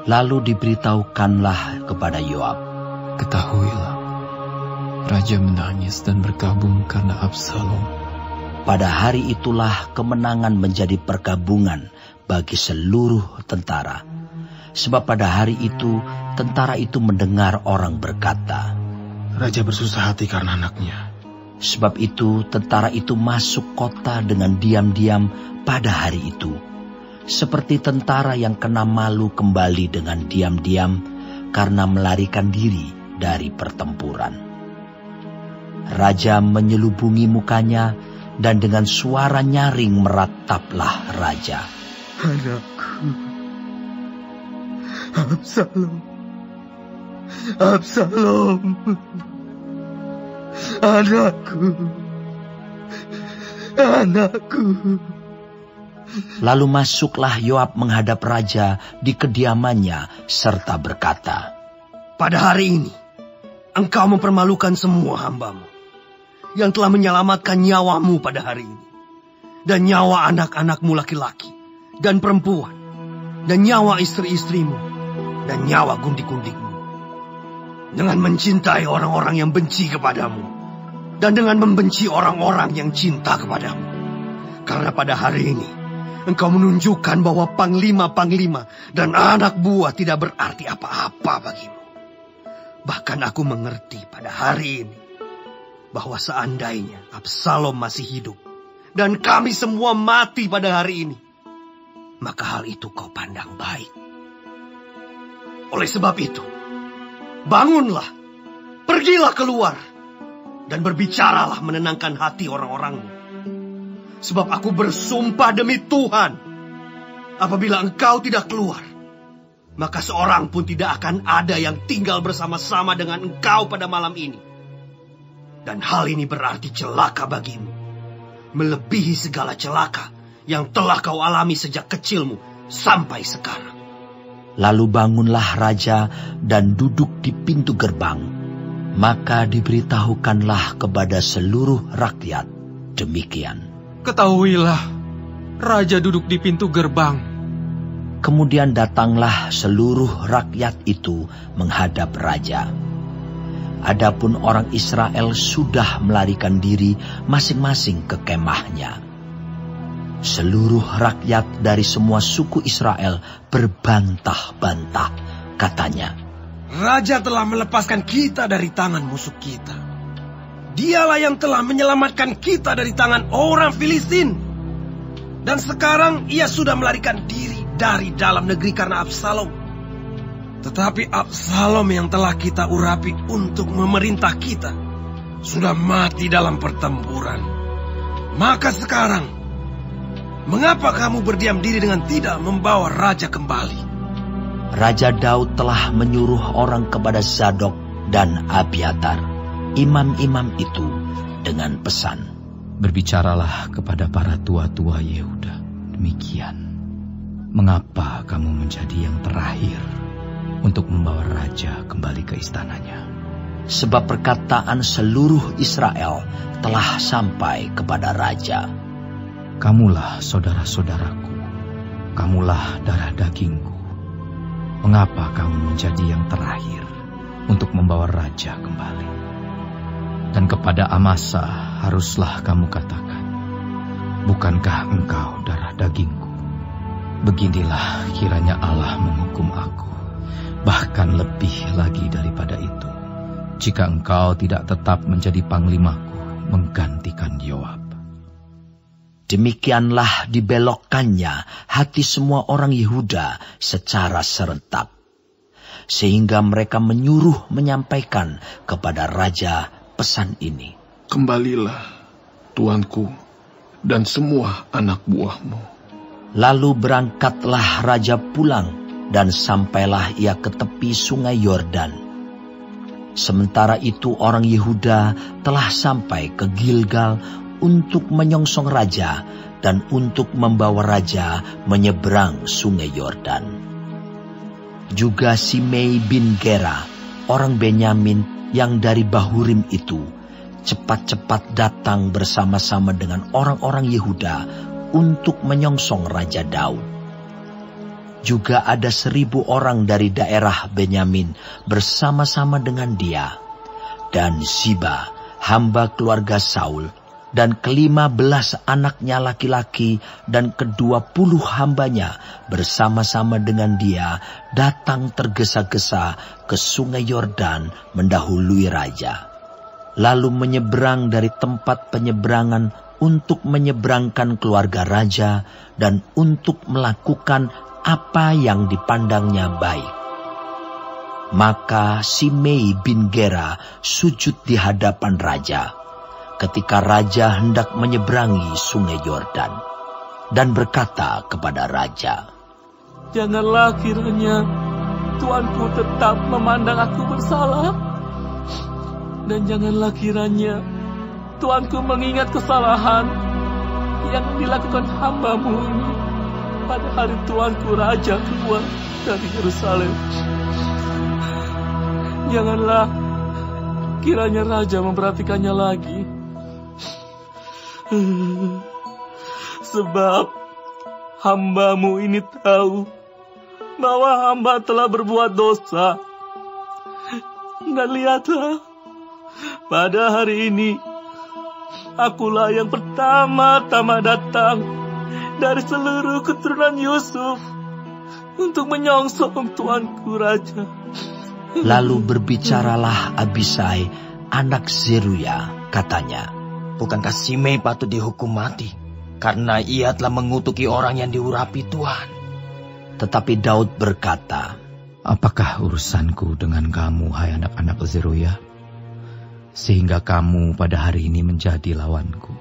Lalu diberitahukanlah kepada Yoab, "Ketahuilah, raja menangis dan berkabung karena Absalom." Pada hari itulah kemenangan menjadi perkabungan bagi seluruh tentara. Sebab pada hari itu, tentara itu mendengar orang berkata, "Raja bersusah hati karena anaknya." Sebab itu, tentara itu masuk kota dengan diam-diam pada hari itu. Seperti tentara yang kena malu kembali dengan diam-diam karena melarikan diri dari pertempuran. Raja menyelubungi mukanya, dan dengan suara nyaring merataplah raja, "Anakku, Absalom, Absalom, anakku, anakku." Lalu masuklah Yoab menghadap raja di kediamannya serta berkata, "Pada hari ini, engkau mempermalukan semua hambamu yang telah menyelamatkan nyawamu pada hari ini, dan nyawa anak-anakmu laki-laki dan perempuan, dan nyawa istri-istrimu, dan nyawa gundik-gundikmu, dengan mencintai orang-orang yang benci kepadamu, dan dengan membenci orang-orang yang cinta kepadamu. Karena pada hari ini, engkau menunjukkan bahwa panglima-panglima dan anak buah tidak berarti apa-apa bagimu. Bahkan aku mengerti pada hari ini, bahwa seandainya Absalom masih hidup, dan kami semua mati pada hari ini, maka hal itu kau pandang baik. Oleh sebab itu, bangunlah, pergilah keluar, dan berbicaralah menenangkan hati orang-orangmu. Sebab aku bersumpah demi Tuhan, apabila engkau tidak keluar, maka seorang pun tidak akan ada yang tinggal bersama-sama dengan engkau pada malam ini. Dan hal ini berarti celaka bagimu, melebihi segala celaka yang telah kau alami sejak kecilmu sampai sekarang." Lalu bangunlah raja dan duduk di pintu gerbang. Maka diberitahukanlah kepada seluruh rakyat demikian, "Ketahuilah, raja duduk di pintu gerbang." Kemudian datanglah seluruh rakyat itu menghadap raja. Adapun orang Israel sudah melarikan diri masing-masing ke kemahnya. Seluruh rakyat dari semua suku Israel berbantah-bantah, katanya, "Raja telah melepaskan kita dari tangan musuh kita. Dialah yang telah menyelamatkan kita dari tangan orang Filistin. Dan sekarang ia sudah melarikan diri dari dalam negeri karena Absalom. Tetapi Absalom yang telah kita urapi untuk memerintah kita sudah mati dalam pertempuran. Maka sekarang, mengapa kamu berdiam diri dengan tidak membawa raja kembali?" Raja Daud telah menyuruh orang kepada Zadok dan Abiatar, imam-imam itu, dengan pesan, "Berbicaralah kepada para tua-tua Yehuda demikian. Mengapa kamu menjadi yang terakhir untuk membawa raja kembali ke istananya? Sebab perkataan seluruh Israel telah sampai kepada raja. Kamulah saudara-saudaraku, kamulah darah dagingku. Mengapa kamu menjadi yang terakhir untuk membawa raja kembali?" Dan kepada Amasa haruslah kamu katakan, "Bukankah engkau darah dagingku? Beginilah kiranya Allah menghukum aku, bahkan lebih lagi daripada itu, jika engkau tidak tetap menjadi panglimaku menggantikan Yoab." Demikianlah dibelokkannya hati semua orang Yehuda secara serentak, sehingga mereka menyuruh menyampaikan kepada raja pesan ini, "Kembalilah, tuanku, dan semua anak buahmu." Lalu berangkatlah raja pulang, dan sampailah ia ke tepi sungai Yordan. Sementara itu orang Yehuda telah sampai ke Gilgal untuk menyongsong raja dan untuk membawa raja menyeberang sungai Yordan. Juga Simei bin Gera, orang Benyamin yang dari Bahurim itu, cepat-cepat datang bersama-sama dengan orang-orang Yehuda untuk menyongsong Raja Daud. Juga ada 1.000 orang dari daerah Benyamin bersama-sama dengan dia. Dan Ziba, hamba keluarga Saul, dan ke-15 anaknya laki-laki dan ke-20 hambanya bersama-sama dengan dia datang tergesa-gesa ke sungai Yordan mendahului raja. Lalu menyeberang dari tempat penyeberangan untuk menyeberangkan keluarga raja dan untuk melakukan apa yang dipandangnya baik. Maka Simei bin Gera sujud di hadapan raja ketika raja hendak menyeberangi sungai Yordan dan berkata kepada raja, "Janganlah kiranya tuanku tetap memandang aku bersalah, dan janganlah kiranya tuanku mengingat kesalahan yang dilakukan hamba-Mu ini pada hari tuanku raja keluar dari Yerusalem. Janganlah kiranya raja memperhatikannya lagi. Sebab hamba-Mu ini tahu bahwa hamba telah berbuat dosa. Dan lihatlah, pada hari ini akulah yang pertama-tama datang dari seluruh keturunan Yusuf untuk menyongsong tuanku raja." Lalu berbicaralah Abisai, anak Zeruya, katanya, "Bukankah Simei patut dihukum mati karena ia telah mengutuki orang yang diurapi Tuhan?" Tetapi Daud berkata, "Apakah urusanku dengan kamu, hai anak-anak Zeruya, sehingga kamu pada hari ini menjadi lawanku?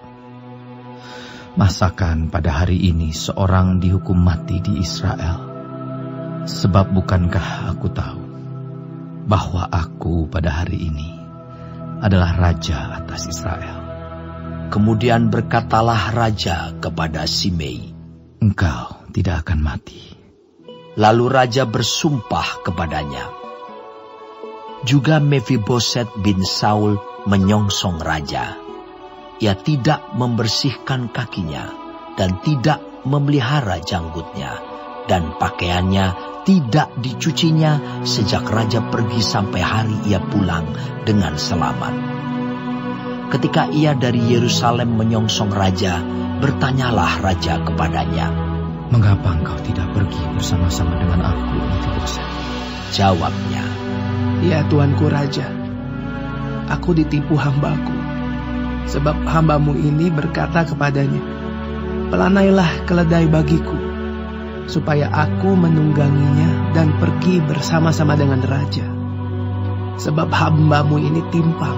Masakan pada hari ini seorang dihukum mati di Israel? Sebab bukankah aku tahu bahwa aku pada hari ini adalah raja atas Israel?" Kemudian berkatalah raja kepada Simei, "Engkau tidak akan mati." Lalu raja bersumpah kepadanya. Juga Mefiboset bin Saul menyongsong raja. Ia tidak membersihkan kakinya dan tidak memelihara janggutnya, dan pakaiannya tidak dicucinya sejak raja pergi sampai hari ia pulang dengan selamat. Ketika ia dari Yerusalem menyongsong raja, bertanyalah raja kepadanya, "Mengapa engkau tidak pergi bersama-sama dengan aku, Mefiboset?" Jawabnya, "Ya tuanku raja, aku ditipu hambaku, sebab hambamu ini berkata kepadanya, 'Pelanailah keledai bagiku, supaya aku menungganginya dan pergi bersama-sama dengan raja.' Sebab hambamu ini timpang.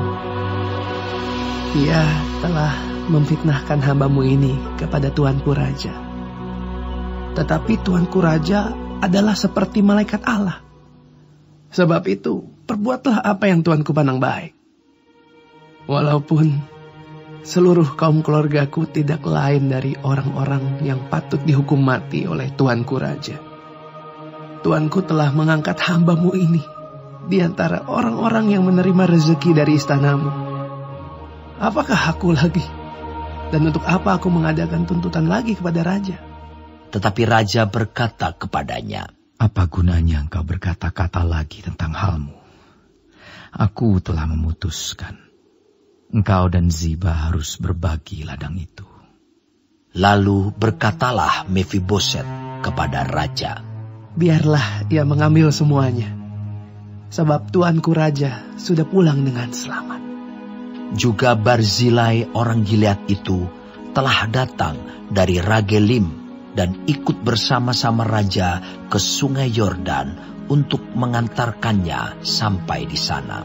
Ia telah memfitnahkan hambamu ini kepada tuanku raja. Tetapi tuanku raja adalah seperti malaikat Allah. Sebab itu, perbuatlah apa yang tuanku pandang baik. Walaupun seluruh kaum keluargaku tidak lain dari orang-orang yang patut dihukum mati oleh tuanku raja. Tuanku telah mengangkat hambamu ini di antara orang-orang yang menerima rezeki dari istanamu. Apakah aku lagi? Dan untuk apa aku mengadakan tuntutan lagi kepada raja?" Tetapi raja berkata kepadanya, "Apa gunanya engkau berkata-kata lagi tentang halmu? Aku telah memutuskan. Engkau dan Ziba harus berbagi ladang itu." Lalu berkatalah Mefiboset kepada raja, "Biarlah ia mengambil semuanya, sebab tuanku raja sudah pulang dengan selamat." Juga Barzilai orang Gilead itu telah datang dari Ragelim dan ikut bersama-sama raja ke sungai Yordan untuk mengantarkannya sampai di sana.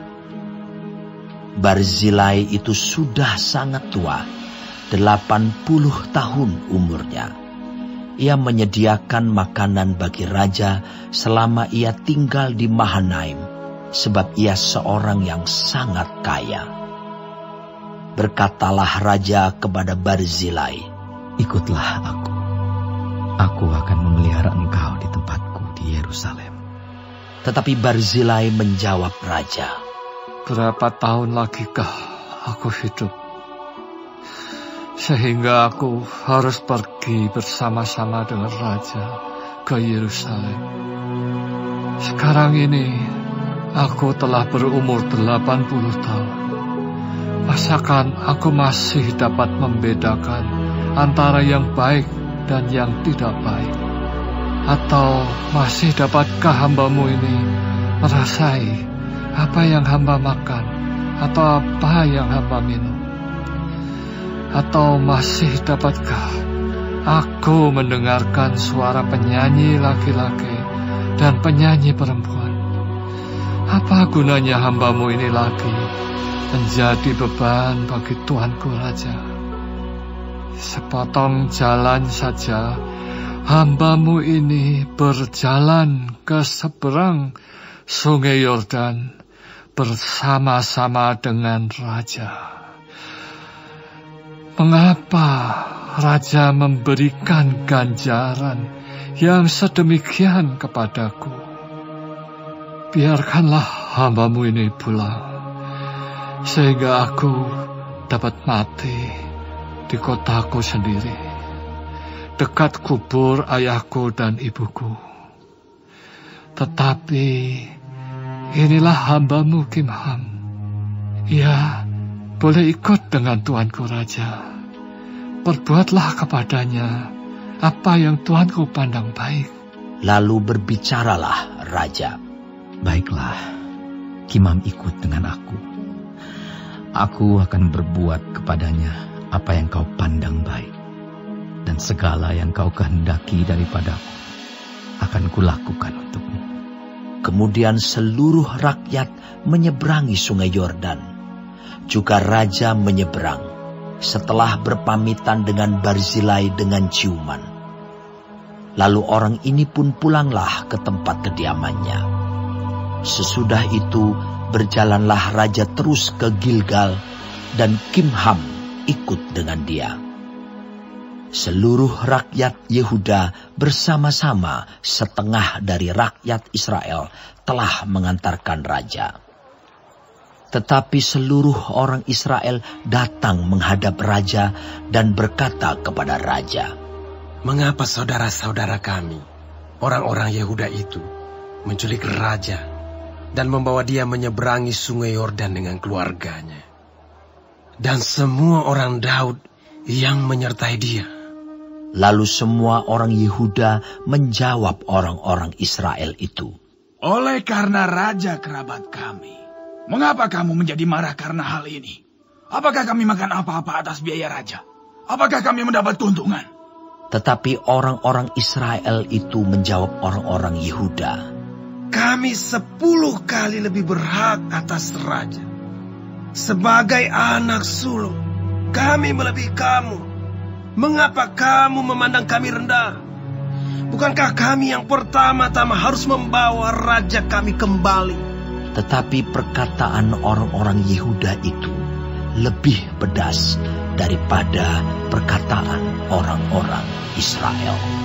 Barzilai itu sudah sangat tua, 80 tahun umurnya. Ia menyediakan makanan bagi raja selama ia tinggal di Mahanaim, sebab ia seorang yang sangat kaya. Berkatalah raja kepada Barzilai, "Ikutlah aku. Aku akan memelihara engkau di tempatku di Yerusalem." Tetapi Barzilai menjawab raja, "Berapa tahun lagikah aku hidup, sehingga aku harus pergi bersama-sama dengan raja ke Yerusalem. Sekarang ini aku telah berumur 80 tahun. Masakan aku masih dapat membedakan antara yang baik dan yang tidak baik? Atau masih dapatkah hamba-Mu ini merasai apa yang hamba makan atau apa yang hamba minum? Atau masih dapatkah aku mendengarkan suara penyanyi laki-laki dan penyanyi perempuan? Apa gunanya hamba-Mu ini lagi menjadi beban bagi Tuanku Raja? Sepotong jalan saja hamba-Mu ini berjalan ke seberang Sungai Yordan bersama-sama dengan Raja. Mengapa Raja memberikan ganjaran yang sedemikian kepadaku? Biarkanlah hamba-Mu ini pulang, sehingga aku dapat mati di kotaku sendiri, dekat kubur ayahku dan ibuku. Tetapi inilah hamba-Mu Kimham. Ia boleh ikut dengan Tuanku Raja. Perbuatlah kepadanya apa yang Tuanku pandang baik. Lalu berbicaralah Raja. Baiklah, Kimham ikut dengan aku. Aku akan berbuat kepadanya apa yang kau pandang baik, dan segala yang kau kehendaki daripadaku akan kulakukan untukmu. Kemudian seluruh rakyat menyeberangi Sungai Yordan. Juga Raja menyeberang setelah berpamitan dengan Barzilai dengan ciuman. Lalu orang ini pun pulanglah ke tempat kediamannya. Sesudah itu berjalanlah Raja terus ke Gilgal, dan Kimham ikut dengan dia. Seluruh rakyat Yehuda bersama-sama setengah dari rakyat Israel telah mengantarkan Raja. Tetapi seluruh orang Israel datang menghadap Raja dan berkata kepada Raja, "Mengapa saudara-saudara kami, orang-orang Yehuda itu, menculik Raja dan membawa dia menyeberangi Sungai Yordan dengan keluarganya, dan semua orang Daud yang menyertai dia?" Lalu semua orang Yehuda menjawab orang-orang Israel itu, "Oleh karena Raja kerabat kami, mengapa kamu menjadi marah karena hal ini? Apakah kami makan apa-apa atas biaya Raja? Apakah kami mendapat keuntungan?" Tetapi orang-orang Israel itu menjawab orang-orang Yehuda, "Kami 10 kali lebih berhak atas Raja. Sebagai anak sulung, kami melebihi kamu. Mengapa kamu memandang kami rendah? Bukankah kami yang pertama-tama harus membawa Raja kami kembali?" Tetapi perkataan orang-orang Yehuda itu lebih pedas daripada perkataan orang-orang Israel.